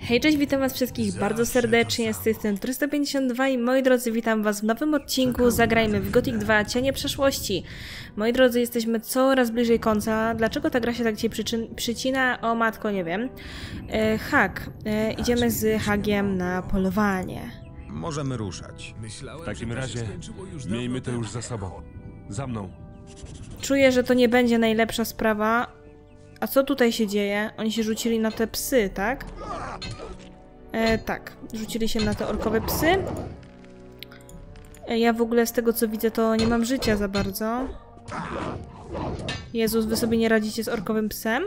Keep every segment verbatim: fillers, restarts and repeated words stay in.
Hej, cześć, witam was wszystkich bardzo serdecznie, z tej strony trzysta pięćdziesiąt dwa i moi drodzy, witam was w nowym odcinku Zagrajmy w Gothic dwa Cienie Przeszłości. Moi drodzy, jesteśmy coraz bliżej końca. Dlaczego ta gra się tak dzisiaj przycina? O matko, nie wiem. E, Hak. E, idziemy z Hagiem na polowanie. Możemy ruszać. W takim razie miejmy to już za sobą. Za mną. Czuję, że to nie będzie najlepsza sprawa. A co tutaj się dzieje? Oni się rzucili na te psy, tak? E, tak, rzucili się na te orkowe psy. E, ja w ogóle z tego co widzę to nie mam życia za bardzo. Jezus, wy sobie nie radzicie z orkowym psem?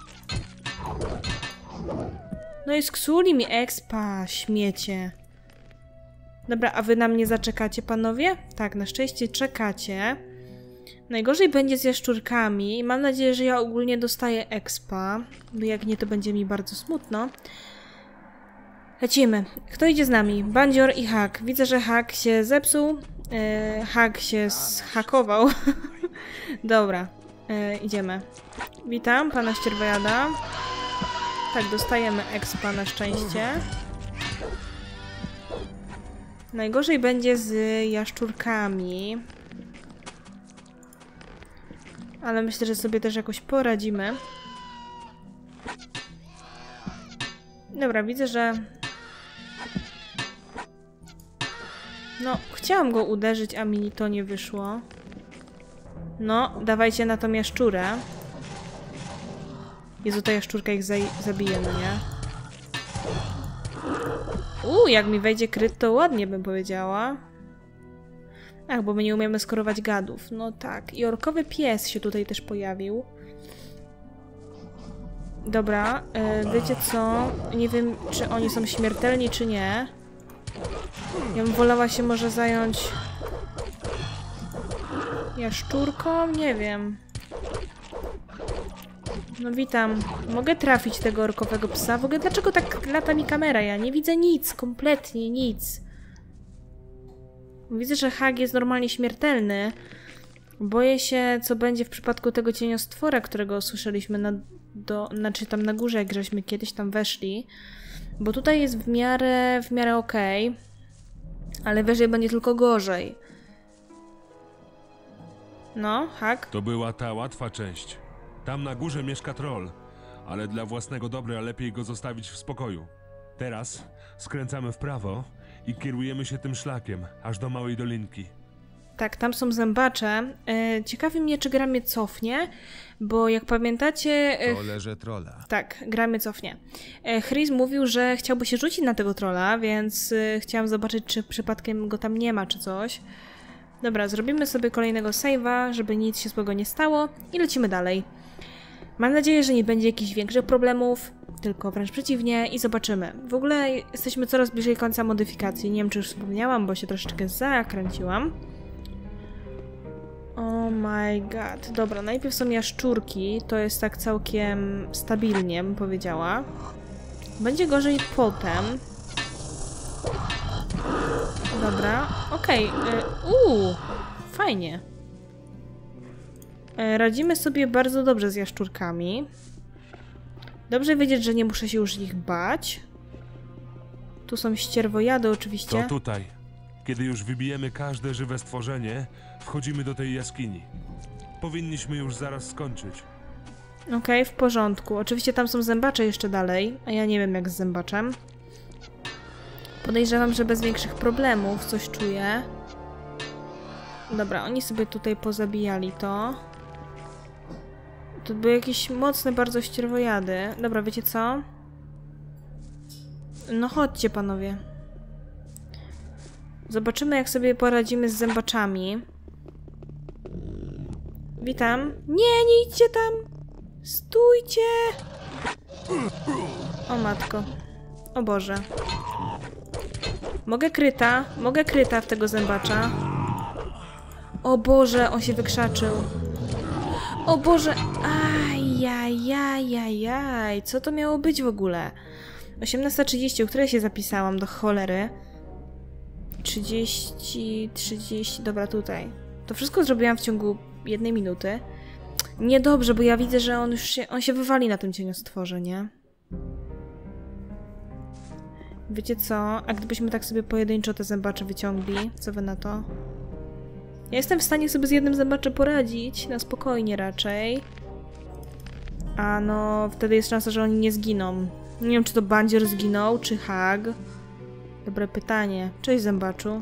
No i sksuli mi expa, śmiecie. Dobra, a wy na mnie zaczekacie, panowie? Tak, na szczęście czekacie. Najgorzej będzie z jaszczurkami. Mam nadzieję, że ja ogólnie dostaję expa, bo jak nie, to będzie mi bardzo smutno. Lecimy. Kto idzie z nami? Bandzior i Hak. Widzę, że Hak się zepsuł. Yy, Hak się zhakował. Dobra, yy, idziemy. Witam, pana ścierwojada. Tak, dostajemy expa na szczęście. Najgorzej będzie z jaszczurkami. Ale myślę, że sobie też jakoś poradzimy. Dobra, widzę, że... No, chciałam go uderzyć, a mi to nie wyszło. No, dawajcie na tą jaszczurę. Jezu, ta jaszczurka ich zabije, no nie? Uuu, jak mi wejdzie kryt, to ładnie bym powiedziała. Ach, bo my nie umiemy skorować gadów. No tak. I orkowy pies się tutaj też pojawił. Dobra, yy, wiecie co? Nie wiem, czy oni są śmiertelni, czy nie. Ja bym wolała się może zająć... jaszczurką? Nie wiem. No witam. Mogę trafić tego orkowego psa? W ogóle dlaczego tak lata mi kamera? Ja nie widzę nic. Kompletnie nic. Widzę, że Hag jest normalnie śmiertelny. Boję się, co będzie w przypadku tego cieniostwora, którego usłyszeliśmy na, do, znaczy tam na górze, jak żeśmy kiedyś tam weszli. Bo tutaj jest w miarę, w miarę okej. Ale wyżej będzie tylko gorzej. No, Hag? To była ta łatwa część. Tam na górze mieszka troll. Ale dla własnego dobra lepiej go zostawić w spokoju. Teraz skręcamy w prawo i kierujemy się tym szlakiem, aż do małej dolinki. Tak, tam są zębacze. E, ciekawi mnie, czy gra mnie cofnie, bo jak pamiętacie... E, Trollerze trolla. tak, gra mnie cofnie. E, Chris mówił, że chciałby się rzucić na tego trolla, więc e, chciałam zobaczyć, czy przypadkiem go tam nie ma, czy coś. Dobra, zrobimy sobie kolejnego save'a, żeby nic się złego nie stało i lecimy dalej. Mam nadzieję, że nie będzie jakichś większych problemów, tylko wręcz przeciwnie i zobaczymy. W ogóle jesteśmy coraz bliżej końca modyfikacji. Nie wiem, czy już wspomniałam, bo się troszeczkę zakręciłam. Oh my god. Dobra, najpierw są jaszczurki. To jest tak całkiem stabilnie, bym powiedziała. Będzie gorzej potem. Dobra, okej. Okay. Uuu, fajnie. Radzimy sobie bardzo dobrze z jaszczurkami. Dobrze wiedzieć, że nie muszę się już ich bać. Tu są ścierwojady oczywiście. To tutaj. Kiedy już wybijemy każde żywe stworzenie, wchodzimy do tej jaskini. Powinniśmy już zaraz skończyć. Okej, okay, w porządku. Oczywiście tam są zębacze jeszcze dalej, a ja nie wiem jak z zębaczem. Podejrzewam, że bez większych problemów coś czuję. Dobra, oni sobie tutaj pozabijali to. To były jakieś mocne bardzo ścierwojady. Dobra, wiecie co? No chodźcie, panowie. Zobaczymy, jak sobie poradzimy z zębaczami. Witam. Nie, nie idźcie tam! Stójcie! O matko. O Boże. Mogę kryta. Mogę kryta w tego zębacza. O Boże, on się wykrzaczył. O Boże, ajajajajaj, co to miało być w ogóle? osiemnasta trzydzieści, o której się zapisałam do cholery? trzydzieści, trzydzieści, dobra tutaj. To wszystko zrobiłam w ciągu jednej minuty. Niedobrze, bo ja widzę, że on już się, on się wywali na tym cieniostworze, nie? Wiecie co? A gdybyśmy tak sobie pojedynczo te zębacze wyciągli? Co wy na to? Ja jestem w stanie sobie z jednym zębaczem poradzić. Na spokojnie raczej. A no, wtedy jest szansa, że oni nie zginą. Nie wiem, czy to bandzior zginął, czy hag. Dobre pytanie. Cześć, zębaczu.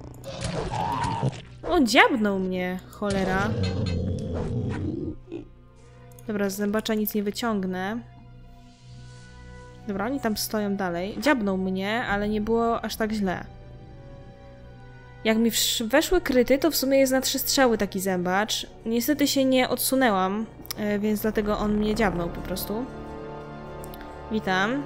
O, dziabnął mnie, cholera. Dobra, z zębacza nic nie wyciągnę. Dobra, oni tam stoją dalej. Dziabnął mnie, ale nie było aż tak źle. Jak mi weszły kryty, to w sumie jest na trzy strzały taki zębacz. Niestety się nie odsunęłam, więc dlatego on mnie dziabnął po prostu. Witam.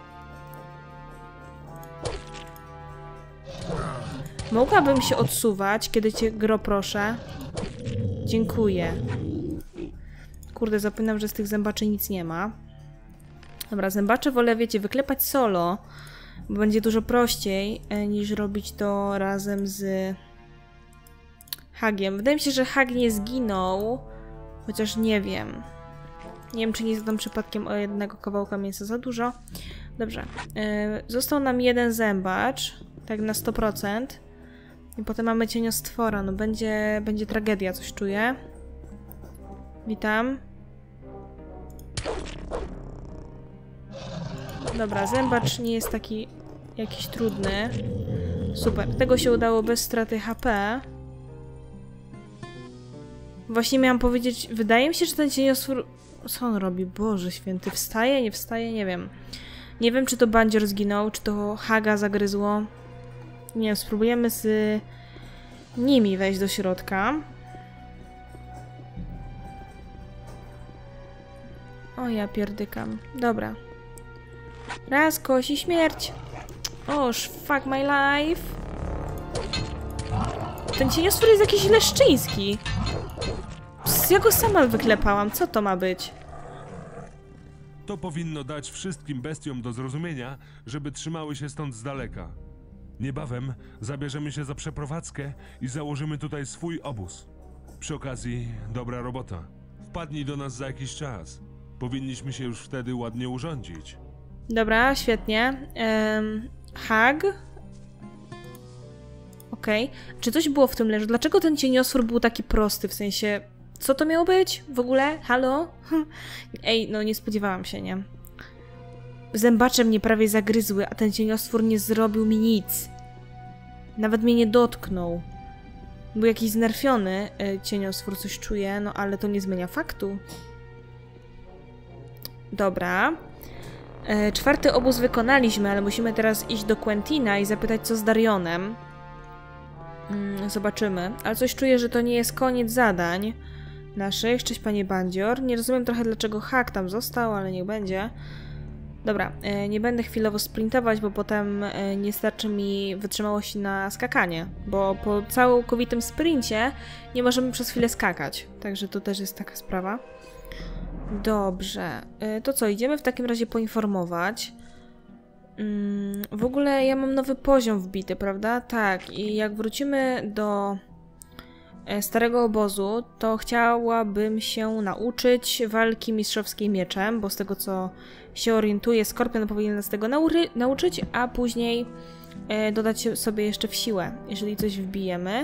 Mogłabym się odsuwać, kiedy cię gro proszę. Dziękuję. Kurde, zapominam, że z tych zębaczy nic nie ma. Dobra, zębacze wolę, wiecie, wyklepać solo, bo będzie dużo prościej niż robić to razem z hagiem. Wydaje mi się, że hag nie zginął, chociaż nie wiem. Nie wiem, czy nie zadam przypadkiem o jednego kawałka mięsa za dużo. Dobrze. Yy, został nam jeden zębacz, tak na sto procent. I potem mamy cieniostwora. No będzie, będzie tragedia, coś czuję. Witam. Dobra, zębacz nie jest taki jakiś trudny. Super. Tego się udało bez straty H P. Właśnie miałam powiedzieć, wydaje mi się, że ten cieniostwór... Co on robi? Boże święty. Wstaje? Nie wstaje? Nie wiem. Nie wiem, czy to bandzior zginął, czy to haga zagryzło. Nie wiem, spróbujemy z nimi wejść do środka. O, ja pierdykam. Dobra. Raz, kosi, śmierć. Oż, fuck my life. Ten cieniostwór jest jakiś leszczyński. Pss, ja go sama wyklepałam. Co to ma być? To powinno dać wszystkim bestiom do zrozumienia, żeby trzymały się stąd z daleka. Niebawem zabierzemy się za przeprowadzkę i założymy tutaj swój obóz. Przy okazji, dobra robota. Wpadnij do nas za jakiś czas. Powinniśmy się już wtedy ładnie urządzić. Dobra, świetnie. Um, hag? Okej. Okay. Czy coś było w tym leży? Dlaczego ten cieniostwór był taki prosty? W sensie, co to miało być? W ogóle? Halo? Ej, no nie spodziewałam się, nie? Zębacze mnie prawie zagryzły, a ten cieniostwór nie zrobił mi nic. Nawet mnie nie dotknął. Był jakiś znerfiony y, cieniostwór, coś czuję, no ale to nie zmienia faktu. Dobra. Y, czwarty obóz wykonaliśmy, ale musimy teraz iść do Quentina i zapytać, co z Darionem. Y, zobaczymy. Ale coś czuję, że to nie jest koniec zadań naszych. Cześć, panie bandzior. Nie rozumiem trochę, dlaczego hak tam został, ale niech będzie. Dobra, nie będę chwilowo sprintować, bo potem nie starczy mi wytrzymałości na skakanie, bo po całkowitym sprincie nie możemy przez chwilę skakać, także to też jest taka sprawa. Dobrze, to co, idziemy w takim razie poinformować. W ogóle ja mam nowy poziom wbity, prawda? Tak, i jak wrócimy do starego obozu, to chciałabym się nauczyć walki mistrzowskiej mieczem, bo z tego co się orientuję, Skorpion powinien nas tego nauczyć, a później e, dodać sobie jeszcze w siłę, jeżeli coś wbijemy.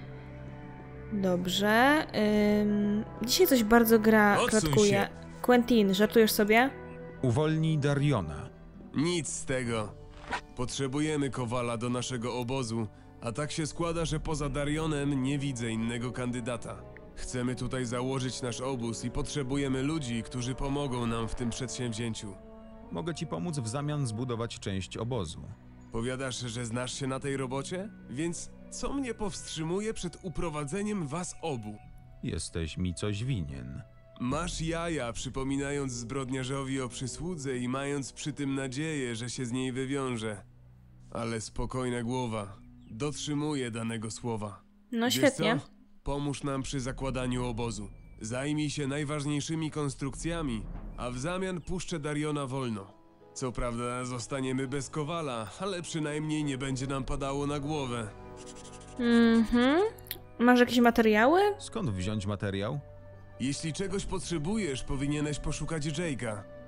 Dobrze. Ym, dzisiaj coś bardzo gra, kratkuje. Quentin, żartujesz sobie? Uwolnij Dariona. Nic z tego. Potrzebujemy kowala do naszego obozu, a tak się składa, że poza Darionem nie widzę innego kandydata. Chcemy tutaj założyć nasz obóz i potrzebujemy ludzi, którzy pomogą nam w tym przedsięwzięciu. Mogę ci pomóc w zamian zbudować część obozu. Powiadasz, że znasz się na tej robocie? Więc co mnie powstrzymuje przed uprowadzeniem was obu? Jesteś mi coś winien. Masz jaja, przypominając zbrodniarzowi o przysłudze i mając przy tym nadzieję, że się z niej wywiąże. Ale spokojna głowa. Dotrzymuję danego słowa. No Wiesz świetnie. co? Pomóż nam przy zakładaniu obozu. Zajmij się najważniejszymi konstrukcjami, a w zamian puszczę Dariona wolno. Co prawda zostaniemy bez kowala, ale przynajmniej nie będzie nam padało na głowę. Mhm. Masz jakieś materiały? Skąd wziąć materiał? Jeśli czegoś potrzebujesz, powinieneś poszukać Jake'a.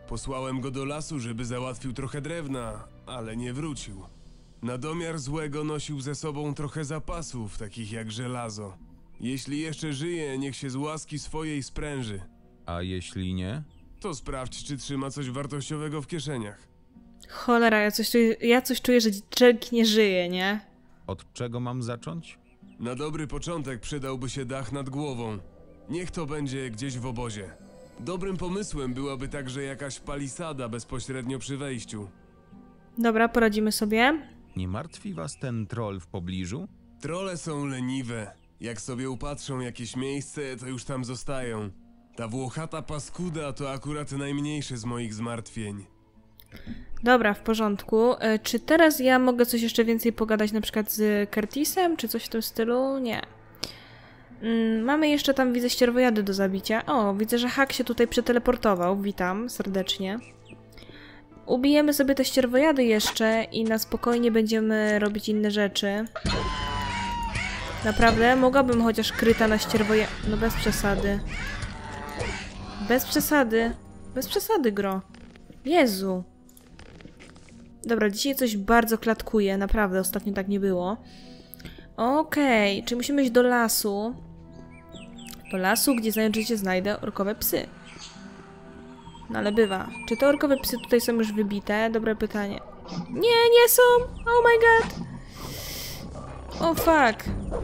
Posłałem go do lasu, żeby załatwił trochę drewna, ale nie wrócił. Na domiar złego nosił ze sobą trochę zapasów, takich jak żelazo. Jeśli jeszcze żyje, niech się z łaski swojej spręży. A jeśli nie? To sprawdź, czy trzyma coś wartościowego w kieszeniach. Cholera, ja coś czuję, ja coś czuję, że Jack nie żyje, nie? Od czego mam zacząć? Na dobry początek przydałby się dach nad głową. Niech to będzie gdzieś w obozie. Dobrym pomysłem byłaby także jakaś palisada bezpośrednio przy wejściu. Dobra, poradzimy sobie. Nie martwi was ten troll w pobliżu? Trolle są leniwe. Jak sobie upatrzą jakieś miejsce, to już tam zostają. Ta włochata paskuda to akurat najmniejszy z moich zmartwień. Dobra, w porządku. E, czy teraz ja mogę coś jeszcze więcej pogadać na przykład z Curtisem, czy coś w tym stylu? Nie. Mm, mamy jeszcze tam, widzę, ścierwojady do zabicia. O, widzę, że Hak się tutaj przeteleportował. Witam serdecznie. Ubijemy sobie te ścierwojady jeszcze i na spokojnie będziemy robić inne rzeczy. Naprawdę? Mogłabym chociaż kryta na ścierwojady. No bez przesady. Bez przesady. Bez przesady, gro. Jezu. Dobra, dzisiaj coś bardzo klatkuje. Naprawdę, ostatnio tak nie było. Okej, okay, czyli musimy iść do lasu. Do lasu, gdzie znajdziecie znajdę orkowe psy. No ale bywa. Czy te orkowe psy tutaj są już wybite? Dobre pytanie. Nie, nie są! Oh my god! Oh fuck!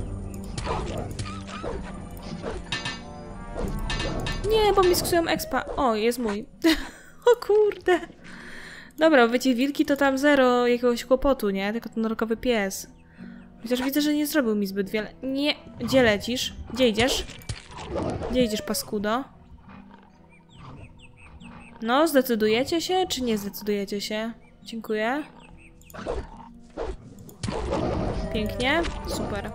Nie, bo mi sksują expa. O, jest mój. O kurde. Dobra, wiecie, wilki to tam zero jakiegoś kłopotu, nie? Tylko ten orkowy pies. Chociaż widzę, że nie zrobił mi zbyt wiele. Nie. Gdzie lecisz? Gdzie idziesz? Gdzie idziesz, paskudo? No, zdecydujecie się, czy nie zdecydujecie się? Dziękuję. Pięknie. Super.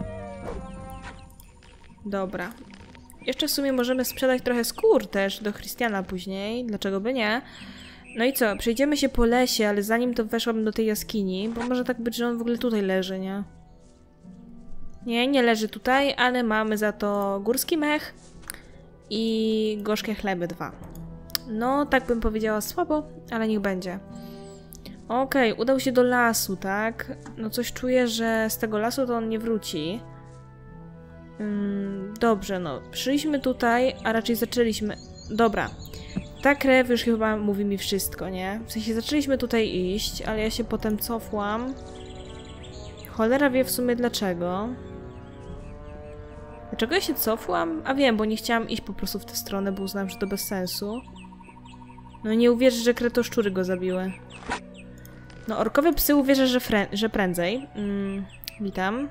Dobra. Jeszcze w sumie możemy sprzedać trochę skór też do Christiana później. Dlaczego by nie? No i co? Przejdziemy się po lesie, ale zanim to weszłabym do tej jaskini, bo może tak być, że on w ogóle tutaj leży, nie? Nie, nie leży tutaj, ale mamy za to górski mech i gorzkie chleby dwa. No, tak bym powiedziała słabo, ale niech będzie. Okej, okay, udał się do lasu, tak? No coś czuję, że z tego lasu to on nie wróci. Hmm, dobrze, no. Przyszliśmy tutaj, a raczej zaczęliśmy... Dobra. Ta krew już chyba mówi mi wszystko, nie? W sensie zaczęliśmy tutaj iść, ale ja się potem cofłam. Cholera wie w sumie dlaczego. Dlaczego ja się cofłam? A wiem, bo nie chciałam iść po prostu w tę stronę, bo uznałam, że to bez sensu. No nie uwierzysz, że kretoszczury go zabiły. No orkowe psy uwierzę, że, że prędzej. Mm, witam.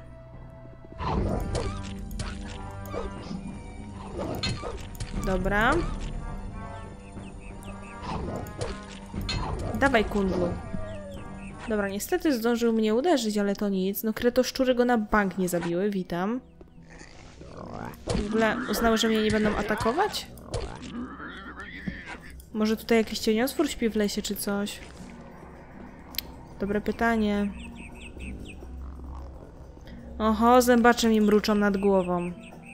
Dobra. Dawaj, kundlu. Dobra, niestety zdążył mnie uderzyć, ale to nic. No kretoszczury go na bank nie zabiły, witam. W ogóle uznały, że mnie nie będą atakować? Może tutaj jakiś cieniotwór śpi w lesie czy coś? Dobre pytanie. Oho, zębacze mi mruczą nad głową.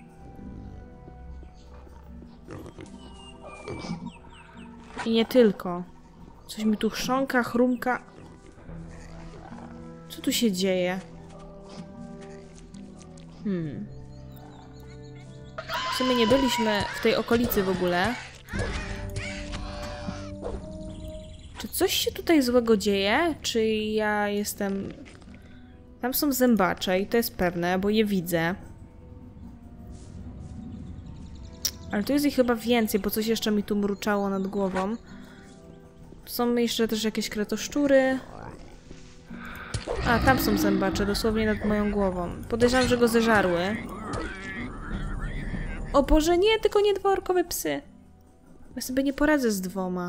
I nie tylko. Coś mi tu chrząka, chrumka. Co tu się dzieje? Hmm. W sumie nie byliśmy w tej okolicy w ogóle. Czy coś się tutaj złego dzieje? Czy ja jestem... Tam są zębacze i to jest pewne, bo je widzę. Ale tu jest ich chyba więcej, bo coś jeszcze mi tu mruczało nad głową. Są jeszcze też jakieś kretoszczury. A, tam są zębacze, dosłownie nad moją głową. Podejrzewam, że go zeżarły. O Boże, nie, tylko nie dwa orkowe psy. Ja sobie nie poradzę z dwoma.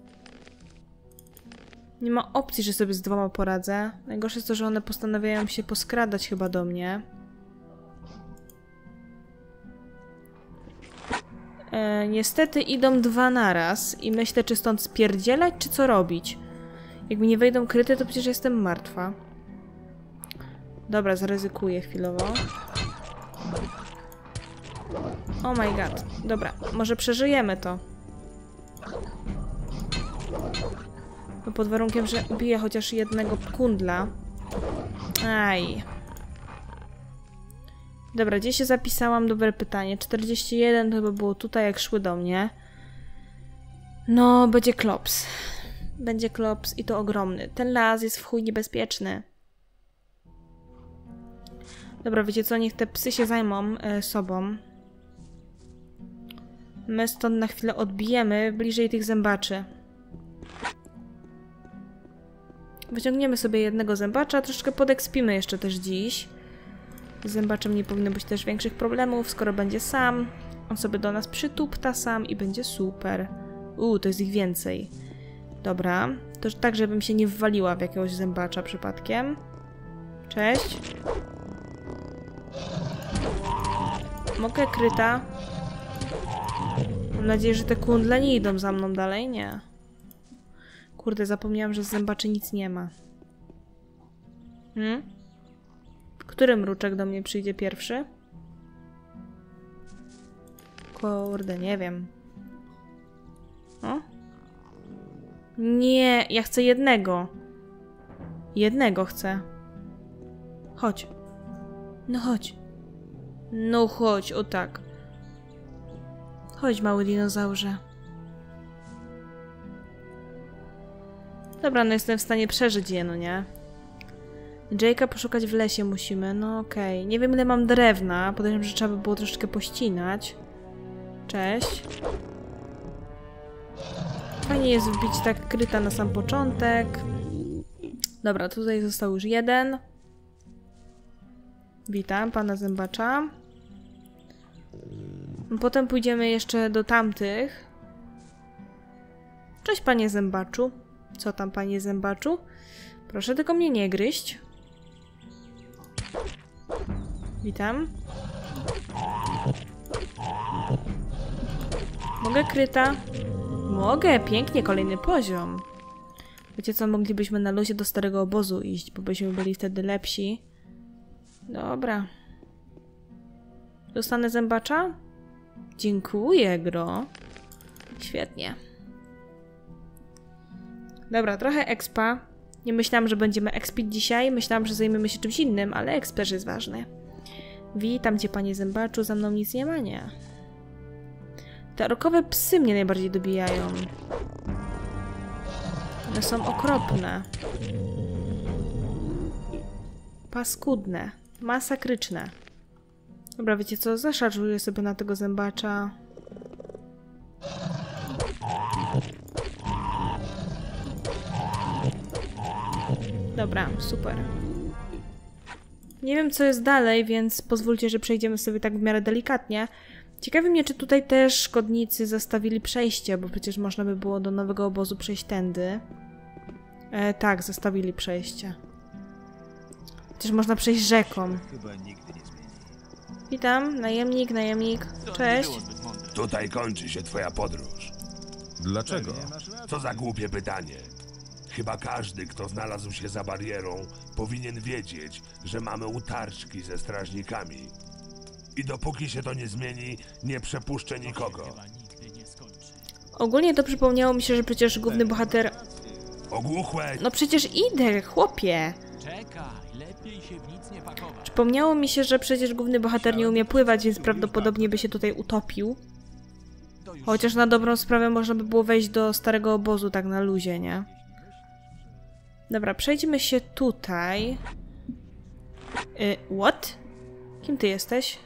Nie ma opcji, że sobie z dwoma poradzę. Najgorsze jest to, że one postanawiają się poskradać chyba do mnie. E, niestety idą dwa naraz i myślę, czy stąd spierdzielać, czy co robić. Jak mi nie wejdą kryty, to przecież jestem martwa. Dobra, zaryzykuję chwilowo. Oh my god. Dobra, może przeżyjemy to. No pod warunkiem, że ubiję chociaż jednego kundla. Aj. Dobra, gdzie się zapisałam? Dobre pytanie. czterdzieści jeden to chyba było tutaj, jak szły do mnie. No, będzie klops. Będzie klops i to ogromny. Ten las jest w chuj niebezpieczny. Dobra, wiecie co? Niech te psy się zajmą e, sobą. My stąd na chwilę odbijemy bliżej tych zębaczy. Wyciągniemy sobie jednego zębacza, troszeczkę podekspimy jeszcze też dziś. Z zębaczem nie powinno być też większych problemów, skoro będzie sam. On sobie do nas przytupta sam i będzie super. Uuu, to jest ich więcej. Dobra, to tak, żebym się nie wwaliła w jakiegoś zębacza przypadkiem. Cześć. Mogę kryta? Mam nadzieję, że te kundle nie idą za mną dalej. Nie. Kurde, zapomniałam, że z zębaczy nic nie ma. Hmm? Który mruczek do mnie przyjdzie pierwszy? Kurde, nie wiem. O? Nie, ja chcę jednego. Jednego chcę. Chodź. No chodź. No chodź, o tak. Chodź, mały dinozaurze. Dobra, no jestem w stanie przeżyć je, no nie? Jake'a poszukać w lesie musimy, no okej. Okay. Nie wiem, ile mam drewna. Podejrzewam, że trzeba by było troszeczkę pościnać. Cześć. Fajnie jest wbić tak kryta na sam początek. Dobra, tutaj został już jeden. Witam pana zębacza. Potem pójdziemy jeszcze do tamtych. Cześć, panie zębaczu. Co tam, panie zębaczu? Proszę tylko mnie nie gryźć. Witam. Mogę kryta? Mogę, pięknie, kolejny poziom. Wiecie co, moglibyśmy na luzie do starego obozu iść, bo byśmy byli wtedy lepsi. Dobra. Dostanę zębacza? Dziękuję, gro. Świetnie. Dobra, trochę expa. Nie myślałam, że będziemy expić dzisiaj. Myślałam, że zajmiemy się czymś innym, ale exp też jest ważny. Witam cię, panie zębaczu. Za mną nic nie ma, nie. Te orkowe psy mnie najbardziej dobijają. One są okropne. Paskudne. Masakryczne. Dobra, wiecie co? Zaszarżuję sobie na tego zębacza. Dobra, super. Nie wiem, co jest dalej, więc pozwólcie, że przejdziemy sobie tak w miarę delikatnie. Ciekawi mnie, czy tutaj też szkodnicy zostawili przejście, bo przecież można by było do nowego obozu przejść tędy. E, tak, zostawili przejście. Przecież można przejść rzeką. Witam, najemnik, najemnik. Cześć. Tutaj kończy się twoja podróż. Dlaczego? Co za głupie pytanie. Chyba każdy, kto znalazł się za barierą, powinien wiedzieć, że mamy utarczki ze strażnikami. I dopóki się to nie zmieni, nie przepuszczę nikogo. Ogólnie to przypomniało mi się, że przecież główny bohater... Ogłuchłeś? No przecież idę, chłopie! Czekaj, lepiej się w nic nie pakować. Przypomniało mi się, że przecież główny bohater nie umie pływać, więc prawdopodobnie by się tutaj utopił. Chociaż na dobrą sprawę można by było wejść do starego obozu tak na luzie, nie? Dobra, przejdźmy się tutaj. Y, what? Kim ty jesteś?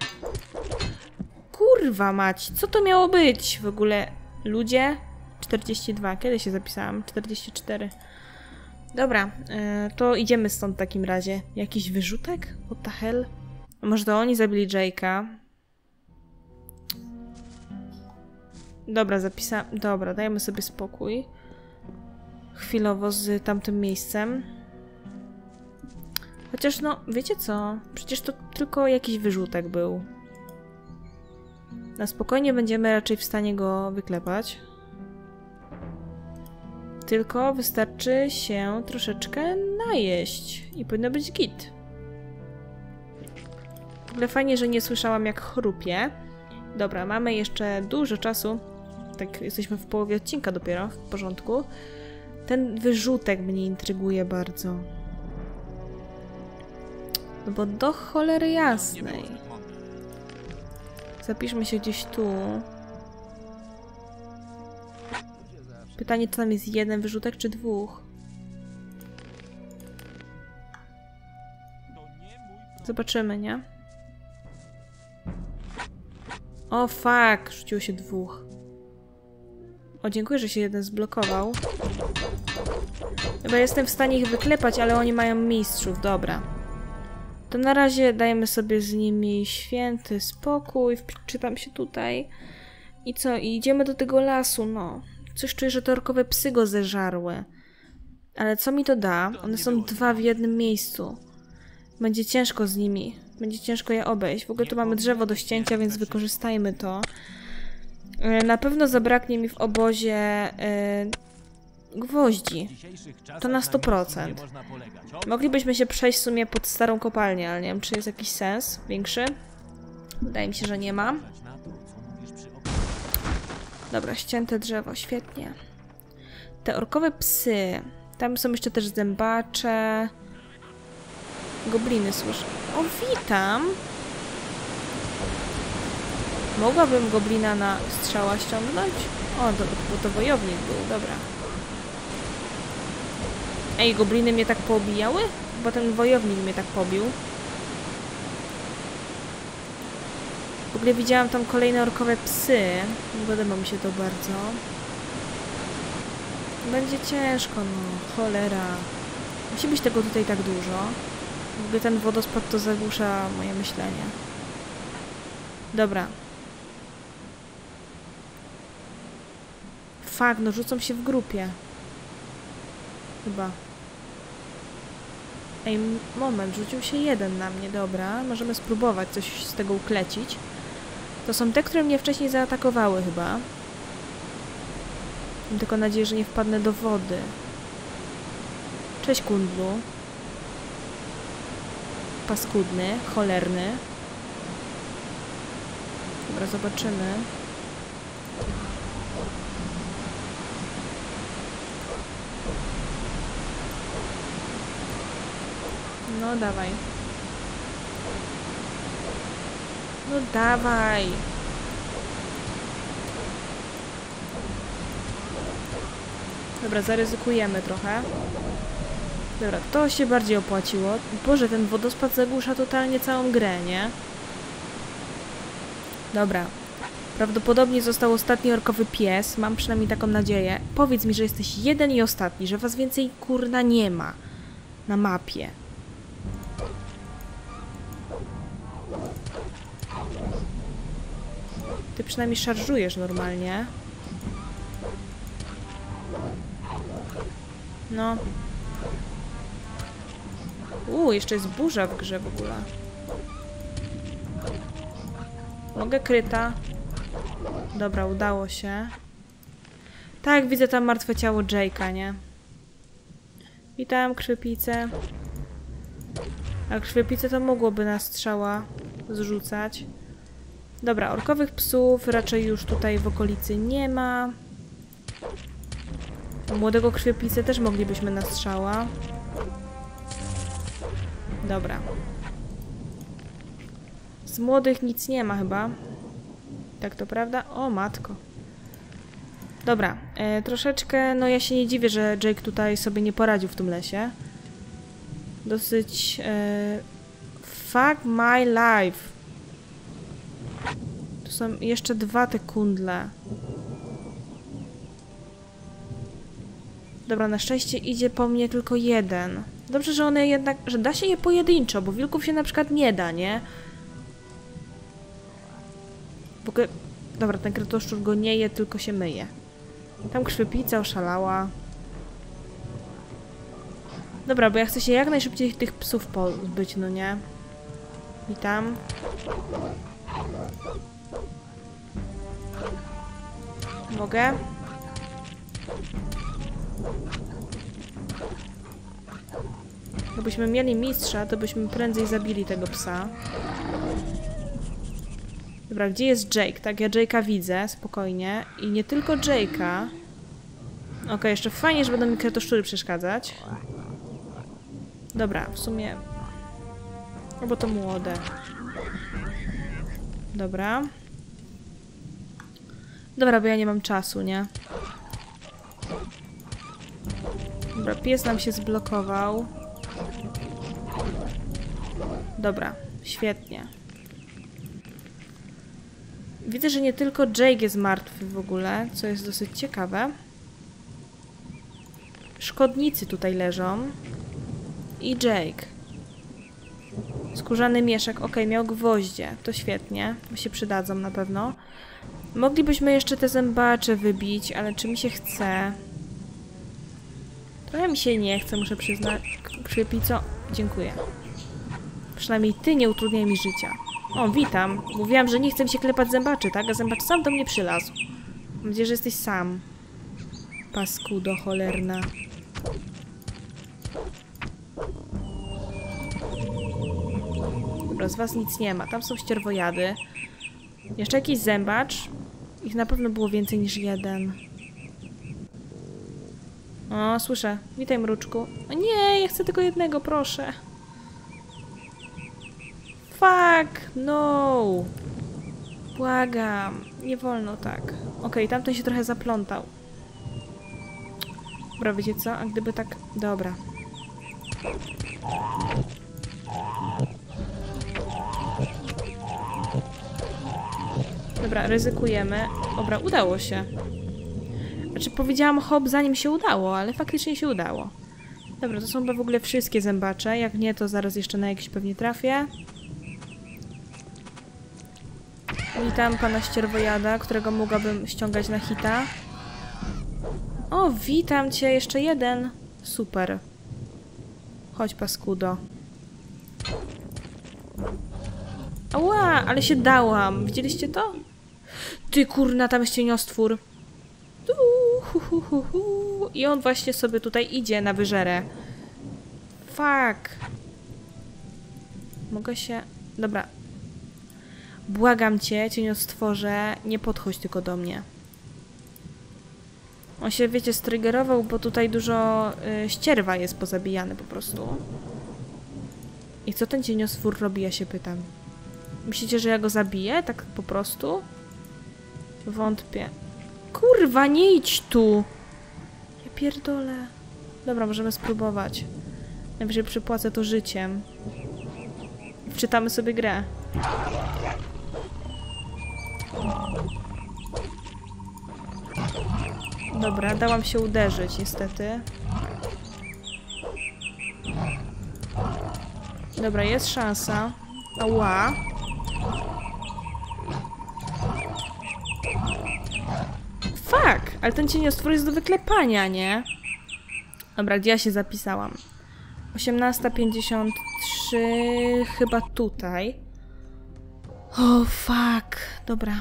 Kurwa mać, co to miało być w ogóle? Ludzie? czterdzieści dwa, kiedy się zapisałam? czterdzieści cztery. Dobra, y, to idziemy stąd w takim razie. Jakiś wyrzutek? What the hell? A może to oni zabili Jake'a? Dobra, zapisałam... Dobra, dajmy sobie spokój. Chwilowo z tamtym miejscem. Chociaż no, wiecie co? Przecież to tylko jakiś wyrzutek był. Na spokojnie będziemy raczej w stanie go wyklepać. Tylko wystarczy się troszeczkę najeść. I powinno być git. W ogóle fajnie, że nie słyszałam jak chrupie. Dobra, mamy jeszcze dużo czasu. Tak, jesteśmy w połowie odcinka dopiero, w porządku. Ten wyrzutek mnie intryguje bardzo. No bo do cholery jasnej. Zapiszmy się gdzieś tu. Pytanie, czy tam jest jeden wyrzutek, czy dwóch? Zobaczymy, nie? O, fuck! Rzuciło się dwóch. O, dziękuję, że się jeden zblokował. Chyba jestem w stanie ich wyklepać, ale oni mają mistrzów, dobra. To na razie dajemy sobie z nimi święty spokój, wczytam się tutaj. I co? I idziemy do tego lasu, no. Coś czuję, że te orkowe psy go zeżarły. Ale co mi to da? One są dwa w jednym miejscu. Będzie ciężko z nimi. Będzie ciężko je obejść. W ogóle tu mamy drzewo do ścięcia, więc wykorzystajmy to. Na pewno zabraknie mi w obozie yy, gwoździ. To na sto procent. Moglibyśmy się przejść w sumie pod starą kopalnię, ale nie wiem, czy jest jakiś sens większy. Wydaje mi się, że nie ma. Dobra, ścięte drzewo, świetnie. Te orkowe psy. Tam są jeszcze też zębacze. Gobliny słyszę. O, witam! Mogłabym goblina na strzała ściągnąć? O, to, bo to wojownik był, dobra. Ej, gobliny mnie tak poobijały? Bo ten wojownik mnie tak pobił. W ogóle widziałam tam kolejne orkowe psy. Nie podoba mi się to bardzo. Będzie ciężko, no. Cholera. Musi być tego tutaj tak dużo. W ogóle ten wodospad to zagłusza moje myślenie. Dobra. Fuck, no rzucą się w grupie. Chyba. Ej, moment, rzucił się jeden na mnie, dobra. Możemy spróbować coś z tego uklecić. To są te, które mnie wcześniej zaatakowały chyba. Mam tylko nadzieję, że nie wpadnę do wody. Cześć, kundlu. Paskudny, cholerny. Dobra, zobaczymy. No, dawaj. No, dawaj. Dobra, zaryzykujemy trochę. Dobra, to się bardziej opłaciło. Boże, ten wodospad zagłusza totalnie całą grę, nie? Dobra. Prawdopodobnie został ostatni orkowy pies. Mam przynajmniej taką nadzieję. Powiedz mi, że jesteś jeden i ostatni, że was więcej kurna nie ma na mapie. Ty przynajmniej szarżujesz normalnie. No. Uuu, jeszcze jest burza w grze w ogóle. Mogę kryta. Dobra, udało się. Tak, widzę tam martwe ciało Jake'a, nie? Witam, krwiopijce. A krwiopijce to mogłoby na strzała zrzucać. Dobra, orkowych psów raczej już tutaj w okolicy nie ma. Młodego krwiopijcę też moglibyśmy na strzała. Dobra. Z młodych nic nie ma chyba. Tak to prawda? O, matko. Dobra, e, troszeczkę, no ja się nie dziwię, że Jake tutaj sobie nie poradził w tym lesie. Dosyć... E, fuck my life. Tu są jeszcze dwa te kundle. Dobra, na szczęście idzie po mnie tylko jeden. Dobrze, że one jednak... że da się je pojedynczo, bo wilków się na przykład nie da, nie? W ogóle... Dobra, ten kretoszczur go nie je, tylko się myje. Tam krwiopijca oszalała. Dobra, bo ja chcę się jak najszybciej tych psów pozbyć, no nie? Witam. Mogę? Gdybyśmy mieli mistrza, to byśmy prędzej zabili tego psa. Dobra, gdzie jest Jake? Tak, ja Jake'a widzę, spokojnie. I nie tylko Jake'a. Okej, okay, jeszcze fajnie, że będą mi kretoszczury przeszkadzać. Dobra, w sumie... No bo to młode. Dobra. Dobra, bo ja nie mam czasu, nie? Dobra, pies nam się zblokował. Dobra, świetnie. Widzę, że nie tylko Jake jest martwy w ogóle, co jest dosyć ciekawe. Szkodnicy tutaj leżą. I Jake. Skórzany mieszek. Ok, miał gwoździe. To świetnie. Mi się przydadzą na pewno. Moglibyśmy jeszcze te zębacze wybić, ale czy mi się chce? Trochę mi się nie chce, muszę przyznać. Krzypico. Dziękuję. Przynajmniej ty nie utrudniaj mi życia. O, witam. Mówiłam, że nie chcę mi się klepać zębaczy, tak? A zębacz sam do mnie przylazł. Mam nadzieję, że jesteś sam. Paskudo cholerna. Dobra, z was nic nie ma. Tam są ścierwojady. Jeszcze jakiś zębacz. Ich na pewno było więcej niż jeden. O, słyszę. Witaj, mruczku. O nie, ja chcę tylko jednego, proszę. Fuck, no. Błagam. Nie wolno tak. Okej, okay, tamten się trochę zaplątał. Dobra, wiecie co? A gdyby tak... Dobra. Dobra, ryzykujemy. Dobra, udało się. Znaczy powiedziałam hop zanim się udało, ale faktycznie się udało. Dobra, to są chyba w ogóle wszystkie zębacze. Jak nie, to zaraz jeszcze na jakiś pewnie trafię. Witam pana ścierwojada, którego mogłabym ściągać na hita. O, witam cię, jeszcze jeden. Super. Chodź, paskudo. Ała, ale się dałam. Widzieliście to? Ty kurna, tam jest cieniostwór. Hu, hu, hu, hu. I on właśnie sobie tutaj idzie na wyżerę. Fuck. Mogę się... Dobra. Błagam cię, cieniostworze, nie podchodź tylko do mnie. On się, wiecie, striggerował, bo tutaj dużo y, ścierwa jest pozabijane po prostu. I co ten cieniostwór robi, ja się pytam. Myślicie, że ja go zabiję? Tak po prostu? Wątpię. Kurwa, nie idź tu! Ja pierdolę. Dobra, możemy spróbować. Najwyżej przypłacę to życiem. Wczytamy sobie grę. Dobra, dałam się uderzyć, niestety. Dobra, jest szansa. Ała. Fuck! Ale ten cieniostwór jest do wyklepania, nie? Dobra, gdzie ja się zapisałam? osiemnasta pięćdziesiąt trzy... Chyba tutaj. O, oh, fuck. Dobra.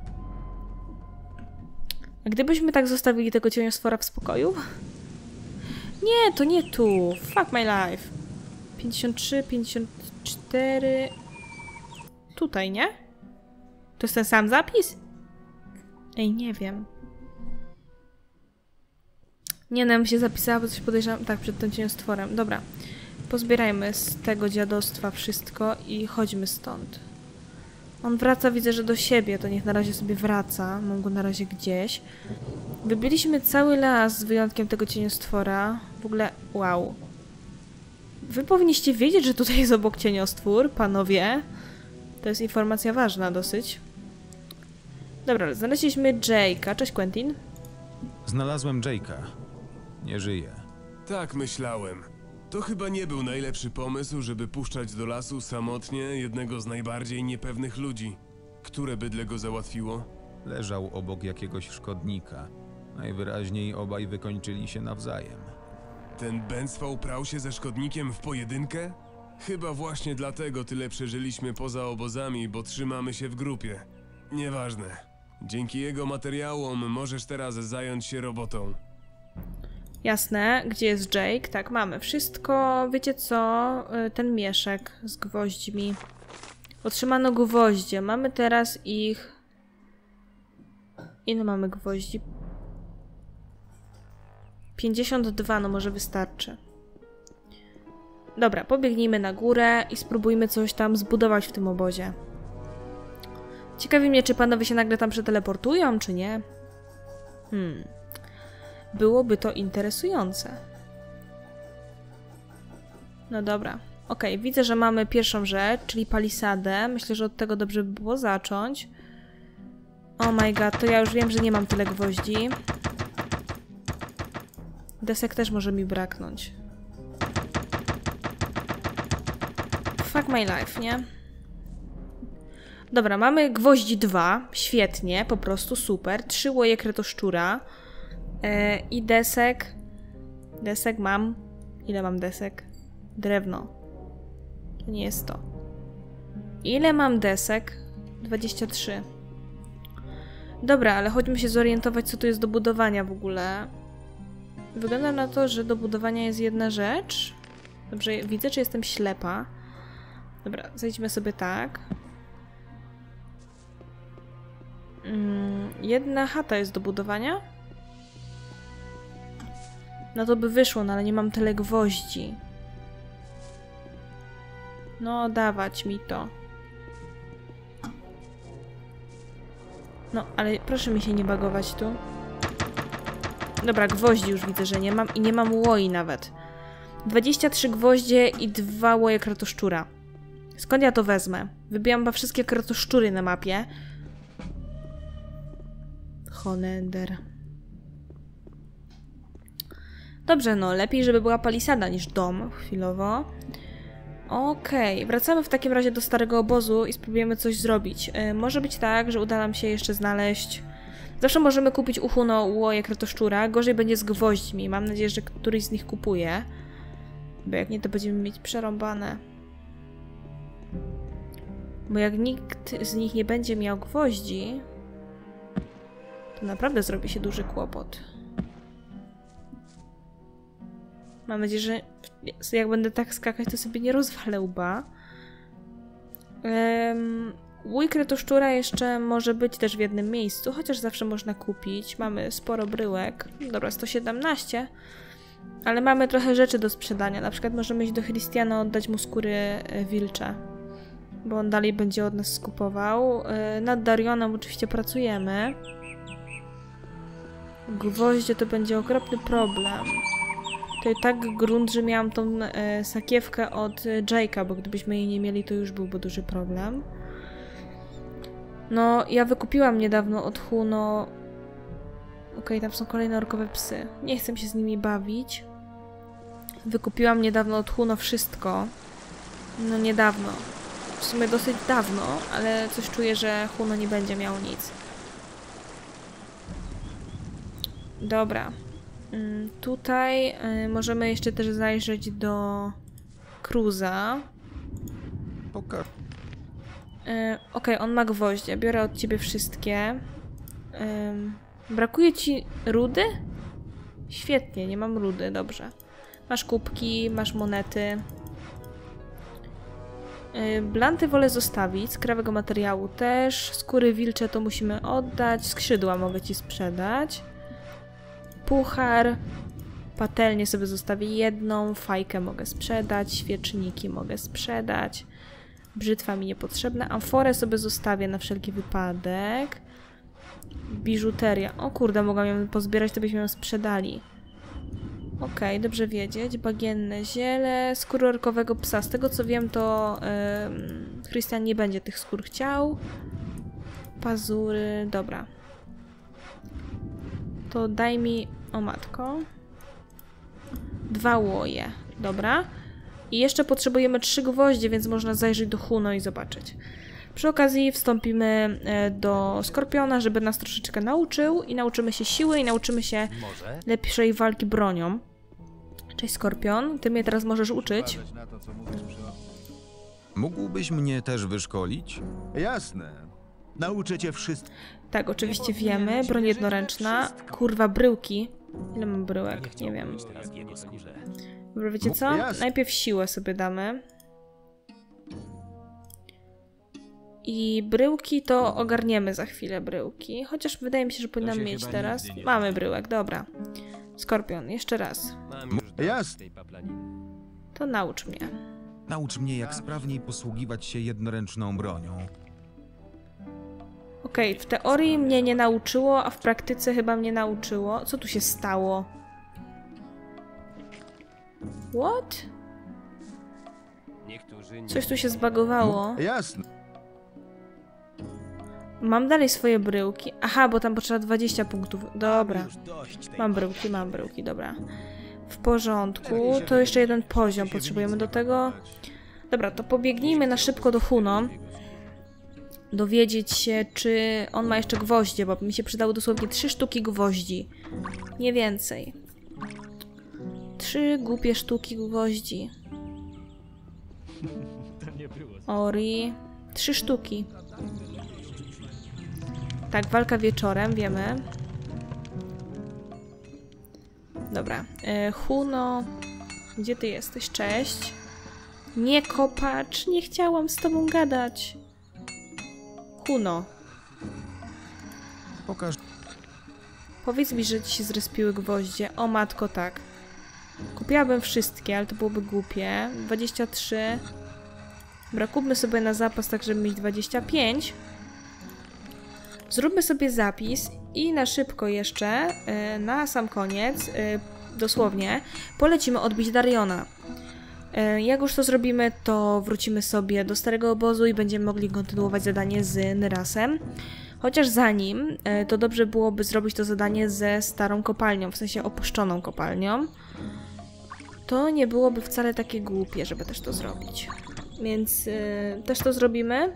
A gdybyśmy tak zostawili tego cieniostwora w spokoju? Nie, to nie tu. Fuck my life. pięćdziesiąt trzy, pięćdziesiąt cztery... Tutaj, nie? To jest ten sam zapis? Ej, nie wiem. Nie, no, ja bym się zapisała, bo coś podejrzewam... Tak, przed tym cieniostworem. Dobra. Pozbierajmy z tego dziadostwa wszystko i chodźmy stąd. On wraca, widzę, że do siebie, to niech na razie sobie wraca. Mam go na razie gdzieś. Wybiliśmy cały las z wyjątkiem tego cieniostwora. W ogóle, wow. Wy powinniście wiedzieć, że tutaj jest obok cieniostwór, panowie. To jest informacja ważna dosyć. Dobra, znaleźliśmy Jake'a. Cześć, Quentin. Znalazłem Jake'a. Nie żyje. Tak myślałem. To chyba nie był najlepszy pomysł, żeby puszczać do lasu samotnie jednego z najbardziej niepewnych ludzi. Które bydle go załatwiło? Leżał obok jakiegoś szkodnika. Najwyraźniej obaj wykończyli się nawzajem. Ten Benzwał prał się ze szkodnikiem w pojedynkę? Chyba właśnie dlatego tyle przeżyliśmy poza obozami, bo trzymamy się w grupie. Nieważne. Dzięki jego materiałom możesz teraz zająć się robotą. Jasne. Gdzie jest Jake? Tak, mamy wszystko. Wiecie co? Ten mieszek z gwoźdźmi. Otrzymano gwoździe. Mamy teraz ich... Ile mamy gwoździ? pięćdziesiąt dwa, no może wystarczy. Dobra, pobiegnijmy na górę i spróbujmy coś tam zbudować w tym obozie. Ciekawi mnie, czy panowie się nagle tam przeteleportują, czy nie. Hmm. Byłoby to interesujące. No dobra. Okej, okay, widzę, że mamy pierwszą rzecz, czyli palisadę. Myślę, że od tego dobrze by było zacząć. Oh my god, to ja już wiem, że nie mam tyle gwoździ. Desek też może mi braknąć. Fuck my life, nie? Dobra, mamy gwoździ dwa. Świetnie, po prostu super. Trzy łoje kretoszczura. Yy, I desek. Desek mam. Ile mam desek? Drewno. To nie jest to. Ile mam desek? dwadzieścia trzy. Dobra, ale chodźmy się zorientować, co tu jest do budowania w ogóle. Wygląda na to, że do budowania jest jedna rzecz. Dobrze, widzę, czy jestem ślepa. Dobra, zejdźmy sobie tak. Mm, jedna chata jest do budowania? No to by wyszło, no ale nie mam tyle gwoździ. No, dawać mi to. No, ale proszę mi się nie bagować tu. Dobra, gwoździ już widzę, że nie mam i nie mam łoi nawet. dwadzieścia trzy gwoździe i dwa łoje kratoszczura. Skąd ja to wezmę? Wybijam chyba wszystkie kratoszczury na mapie. Honender. Dobrze, no, lepiej, żeby była palisada niż dom chwilowo. Okej, okay. Wracamy w takim razie do starego obozu i spróbujemy coś zrobić. Yy, może być tak, że uda nam się jeszcze znaleźć... Zawsze możemy kupić u Huno łoje kratoszczura. Gorzej będzie z gwoźdźmi. Mam nadzieję, że któryś z nich kupuje. Bo jak nie, to będziemy mieć przerąbane. Bo jak nikt z nich nie będzie miał gwoździ, to naprawdę zrobi się duży kłopot. Mam nadzieję, że jak będę tak skakać, to sobie nie rozwalę łba. Um, łój kretoszczura jeszcze może być też w jednym miejscu, chociaż zawsze można kupić. Mamy sporo bryłek. Dobra, sto siedemnaście. Ale mamy trochę rzeczy do sprzedania. Na przykład możemy iść do Christiana, oddać mu skóry wilcze. Bo on dalej będzie od nas skupował. Nad Darionem oczywiście pracujemy. Gwoździe to będzie okropny problem. To jest tak grunt, że miałam tą e, sakiewkę od e, Jake'a, bo gdybyśmy jej nie mieli, to już byłby duży problem. No, ja wykupiłam niedawno od Huno... Okej, okay, tam są kolejne orkowe psy. Nie chcę się z nimi bawić. Wykupiłam niedawno od Huno wszystko. No, niedawno. W sumie dosyć dawno, ale coś czuję, że Huno nie będzie miał nic. Dobra. Tutaj y, możemy jeszcze też zajrzeć do Cruza. Pokaż. Y, Okej, okay, on ma gwoździe. Biorę od ciebie wszystkie. Y, brakuje ci rudy? Świetnie, nie mam rudy, dobrze. Masz kubki, masz monety. Y, blanty wolę zostawić, z krawego materiału też. Skóry wilcze to musimy oddać. Skrzydła mogę ci sprzedać. Puchar, patelnię sobie zostawię jedną, fajkę mogę sprzedać, świeczniki mogę sprzedać, brzytwa mi niepotrzebna, amforę sobie zostawię na wszelki wypadek, biżuteria, o kurde, mogłam ją pozbierać, to byśmy ją sprzedali. Okej, okay, dobrze wiedzieć, bagienne ziele, skóry orkowego psa, z tego co wiem to yy, Christian nie będzie tych skór chciał, pazury, dobra. To daj mi... O matko. Dwa łoje. Dobra. I jeszcze potrzebujemy trzy gwoździe, więc można zajrzeć do Huno i zobaczyć. Przy okazji wstąpimy do Skorpiona, żeby nas troszeczkę nauczył. I nauczymy się siły i nauczymy się lepszej walki bronią. Cześć Skorpion. Ty mnie teraz możesz uczyć. Mógłbyś mnie też wyszkolić? Jasne. Nauczę cię wszystko. Tak, oczywiście wiemy. Broń jednoręczna. Kurwa, bryłki. Ile mam bryłek? Nie wiem. Dobra, wiecie co? Najpierw siłę sobie damy. I bryłki to ogarniemy za chwilę bryłki. Chociaż wydaje mi się, że powinnam mieć teraz. Mamy bryłek, dobra. Skorpion, jeszcze raz. Jasne. To naucz mnie. Naucz mnie, jak sprawniej posługiwać się jednoręczną bronią. Okej, okay, w teorii mnie nie nauczyło, a w praktyce chyba mnie nauczyło. Co tu się stało? What? Coś tu się zbagowało. Jasne. Mam dalej swoje bryłki. Aha, bo tam potrzeba dwadzieścia punktów. Dobra. Mam bryłki, mam bryłki, dobra. W porządku. To jeszcze jeden poziom potrzebujemy do tego. Dobra, to pobiegnijmy na szybko do Huno. Dowiedzieć się, czy on ma jeszcze gwoździe, bo mi się przydały dosłownie trzy sztuki gwoździ. Nie więcej. Trzy głupie sztuki gwoździ. Ori. Trzy sztuki. Tak, walka wieczorem, wiemy. Dobra. E, Huno. Gdzie ty jesteś? Cześć. Nie, kopacz. Nie chciałam z tobą gadać. Huno. Pokaż. Powiedz mi, że ci się zrespiły gwoździe. O matko, tak. Kupiłabym wszystkie, ale to byłoby głupie. dwadzieścia trzy. Dobra, kupmy sobie na zapas, tak żeby mieć dwadzieścia pięć. Zróbmy sobie zapis i na szybko jeszcze, yy, na sam koniec, yy, dosłownie, polecimy odbić Dariona. Yy, jak już to zrobimy, to wrócimy sobie do starego obozu i będziemy mogli kontynuować zadanie z Nyrasem. Chociaż zanim, yy, to dobrze byłoby zrobić to zadanie ze starą kopalnią, w sensie opuszczoną kopalnią. To nie byłoby wcale takie głupie, żeby też to zrobić. Więc yy, też to zrobimy.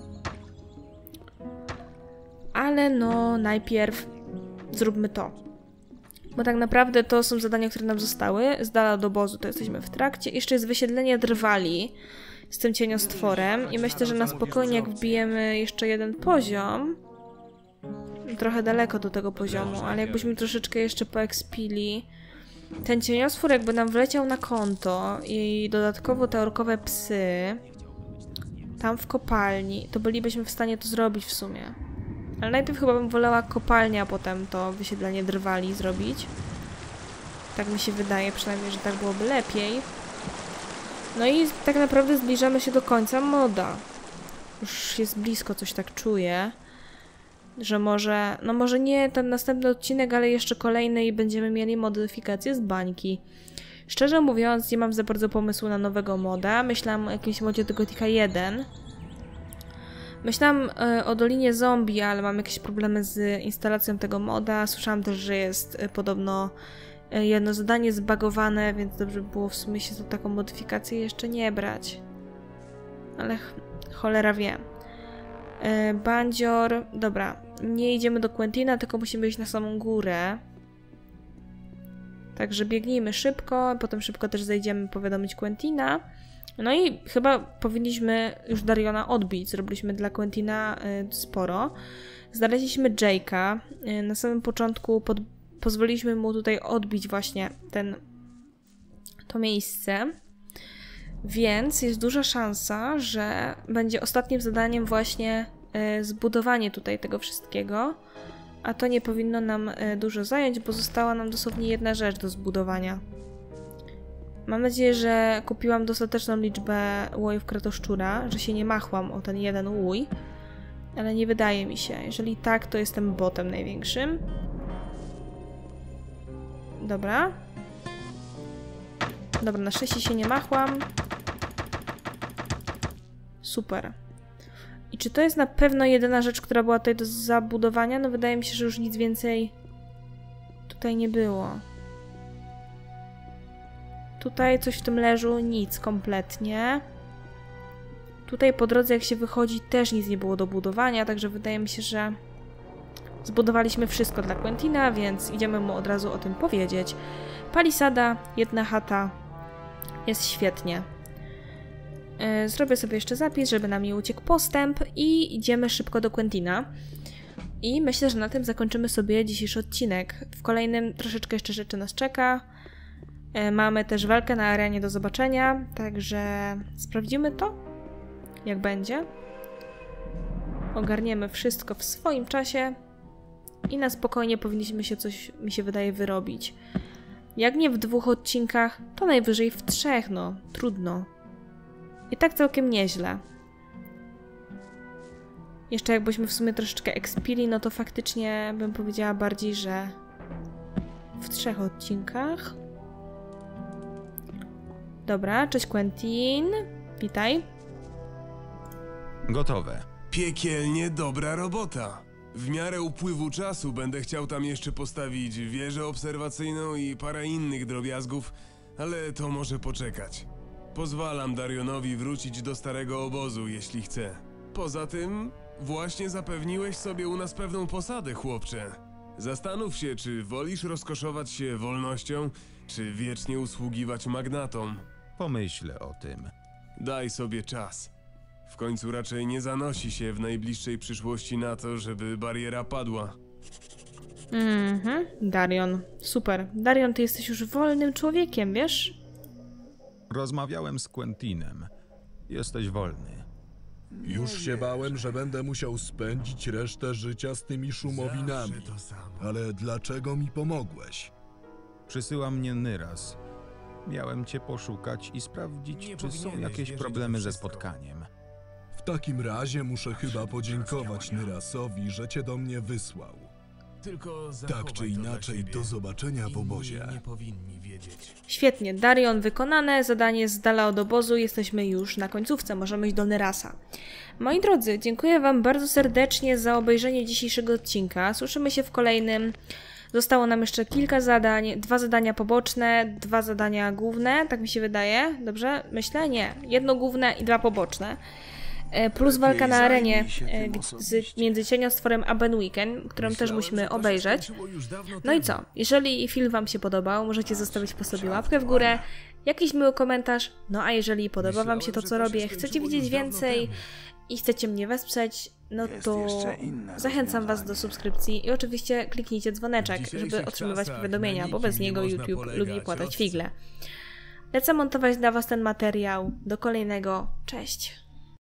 Ale no, najpierw zróbmy to. Bo tak naprawdę to są zadania, które nam zostały. Z dala od obozu to jesteśmy w trakcie. Jeszcze jest wysiedlenie drwali z tym cieniostworem. I myślę, że na spokojnie jak wbijemy jeszcze jeden poziom. Trochę daleko do tego poziomu, ale jakbyśmy troszeczkę jeszcze poekspili. Ten cieniostwór jakby nam wleciał na konto i dodatkowo te orkowe psy tam w kopalni, to bylibyśmy w stanie to zrobić w sumie. Ale najpierw chyba bym wolała kopalnię, a potem to wysiedlenie drwali zrobić. Tak mi się wydaje, przynajmniej, że tak byłoby lepiej. No i tak naprawdę zbliżamy się do końca moda. Już jest blisko, coś tak czuję. Że może, no może nie ten następny odcinek, ale jeszcze kolejny i będziemy mieli modyfikację z bańki. Szczerze mówiąc, nie mam za bardzo pomysłu na nowego moda. Myślałam o jakimś modzie do Gothica jeden. Myślałam y, o Dolinie Zombie, ale mam jakieś problemy z instalacją tego moda. Słyszałam też, że jest y, podobno y, jedno zadanie zbagowane, więc dobrze by było w sumie się za taką modyfikację jeszcze nie brać. Ale ch cholera wie. Y, Bandzior, dobra, nie idziemy do Quentina, tylko musimy iść na samą górę. Także biegnijmy szybko, potem szybko też zejdziemy powiadomić Quentina. No i chyba powinniśmy już Dariona odbić. Zrobiliśmy dla Quentina y, sporo. Znaleźliśmy Jake'a. Y, na samym początku pod, pozwoliliśmy mu tutaj odbić właśnie ten, to miejsce. Więc jest duża szansa, że będzie ostatnim zadaniem właśnie y, zbudowanie tutaj tego wszystkiego. A to nie powinno nam y, dużo zająć, bo została nam dosłownie jedna rzecz do zbudowania. Mam nadzieję, że kupiłam dostateczną liczbę łojów kretoszczura, że się nie machłam o ten jeden łój, ale nie wydaje mi się. Jeżeli tak, to jestem botem największym. Dobra. Dobra, na szczęście się nie machłam. Super. I czy to jest na pewno jedyna rzecz, która była tutaj do zabudowania? No wydaje mi się, że już nic więcej tutaj nie było. Tutaj coś w tym leżu, nic kompletnie. Tutaj po drodze jak się wychodzi też nic nie było do budowania, także wydaje mi się, że zbudowaliśmy wszystko dla Quentina, więc idziemy mu od razu o tym powiedzieć. Palisada, jedna chata, jest świetnie. Yy, zrobię sobie jeszcze zapis, żeby nam nie uciekł postęp i idziemy szybko do Quentina. I myślę, że na tym zakończymy sobie dzisiejszy odcinek. W kolejnym troszeczkę jeszcze rzeczy nas czeka. Mamy też walkę na arenie do zobaczenia, także sprawdzimy to, jak będzie. Ogarniemy wszystko w swoim czasie i na spokojnie powinniśmy się coś, mi się wydaje, wyrobić. Jak nie w dwóch odcinkach, to najwyżej w trzech, no. Trudno. I tak całkiem nieźle. Jeszcze jakbyśmy w sumie troszeczkę ekspili, no to faktycznie bym powiedziała bardziej, że w trzech odcinkach. Dobra, cześć Quentin. Witaj. Gotowe. Piekielnie dobra robota. W miarę upływu czasu będę chciał tam jeszcze postawić wieżę obserwacyjną i parę innych drobiazgów, ale to może poczekać. Pozwalam Darionowi wrócić do starego obozu, jeśli chce. Poza tym, właśnie zapewniłeś sobie u nas pewną posadę, chłopcze. Zastanów się, czy wolisz rozkoszować się wolnością, czy wiecznie usługiwać magnatom. Pomyślę o tym. Daj sobie czas. W końcu raczej nie zanosi się w najbliższej przyszłości na to, żeby bariera padła. Mhm, Darion. Super. Darion, ty jesteś już wolnym człowiekiem, wiesz? Rozmawiałem z Quentinem. Jesteś wolny. Już się bałem, że będę musiał spędzić resztę życia z tymi szumowinami. Zawsze to samo. Ale dlaczego mi pomogłeś? Przysyła mnie Nyras. Miałem cię poszukać i sprawdzić, Nie czy są powinieneś jakieś wierzyć problemy we ze wszystko. spotkaniem. W takim razie muszę chyba podziękować Nyrasowi, że cię do mnie wysłał. Tylko Tak zachowaj czy to dla inaczej, siebie. do zobaczenia w Inni obozie. nie powinni wiedzieć. Świetnie. Darion wykonane, zadanie z dala od obozu. Jesteśmy już na końcówce, możemy iść do Nyrasa. Moi drodzy, dziękuję wam bardzo serdecznie za obejrzenie dzisiejszego odcinka. Słyszymy się w kolejnym. Zostało nam jeszcze kilka zadań, dwa zadania poboczne, dwa zadania główne, tak mi się wydaje. Dobrze? Myślę? Nie. Jedno główne i dwa poboczne. E, Plus walka na arenie e, g- z, między cieniostworem a Benwicken, którą też musimy obejrzeć. No i co? Jeżeli film wam się podobał, możecie zostawić po sobie łapkę w górę, jakiś miły komentarz. No a jeżeli podoba wam się to, co robię, chcecie widzieć więcej i chcecie mnie wesprzeć, no to zachęcam was do subskrypcji i oczywiście kliknijcie dzwoneczek, żeby otrzymywać powiadomienia, bo bez niego YouTube lubi płatać figle. Lecę montować dla was ten materiał. Do kolejnego. Cześć!